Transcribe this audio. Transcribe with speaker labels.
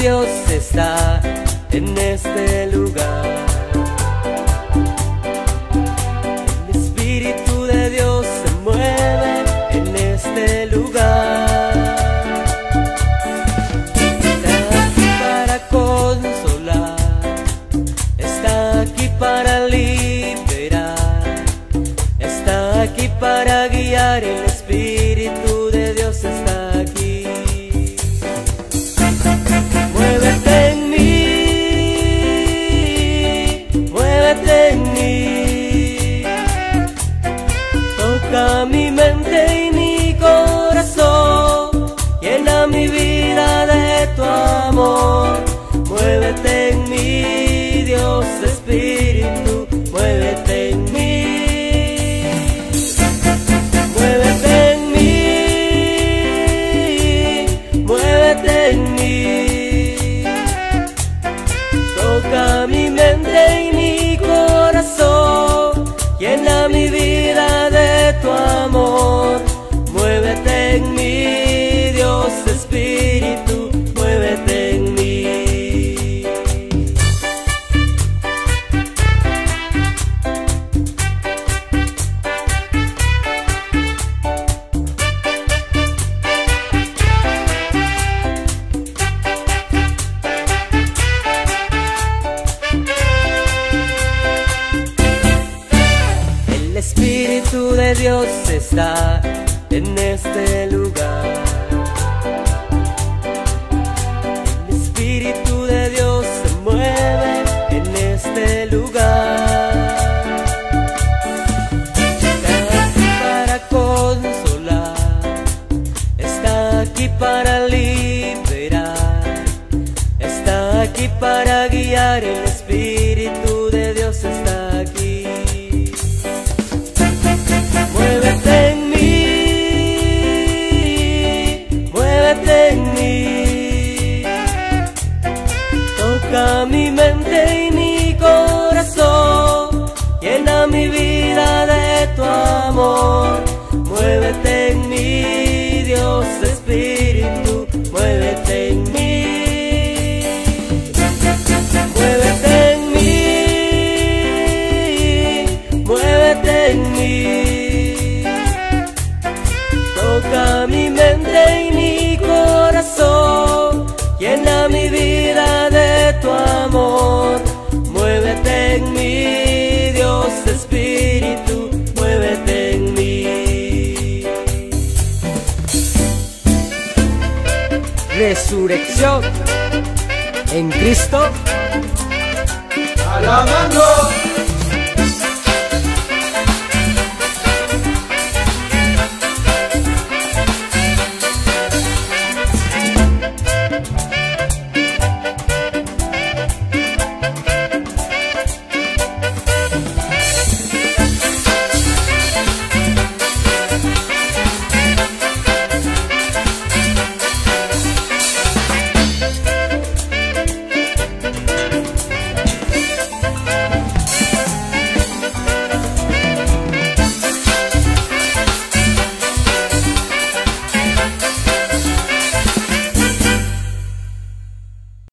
Speaker 1: Dios está en este lugar. El Espíritu de Dios se mueve en este lugar. Está aquí para consolar, está aquí para liberar, está aquí para guiar. El Espíritu de Dios está aquí. Muévete en mí, muévete en mí. Toca mi mente y mi corazón, llena mi vida de tu amor. Muévete en mí, Dios Espíritu, muévete en mí. Muévete en mí, muévete en mí. Toca mi mente y mi corazón, llena mi vida de tu amor. Muévete en mí, Dios Espíritu, muévete en mí. El Espíritu de Dios está en este lugar. El Espíritu de Dios se mueve en este lugar. Está aquí para consolar, está aquí para liberar, está aquí para guiar. El Espíritu de Dios está aquí. Muévete en mí, muévete en mí. Toca mi mente y mi corazón, llena mi vida de tu amor. Muévete en mí, Dios Espíritu, muévete en mí. Muévete en mí, muévete en mí. Toca mi mente y mi corazón, llena mi vida de tu amor. Muévete en mí, Dios Espíritu, muévete en mí. Resurrección en Cristo,
Speaker 2: alabando.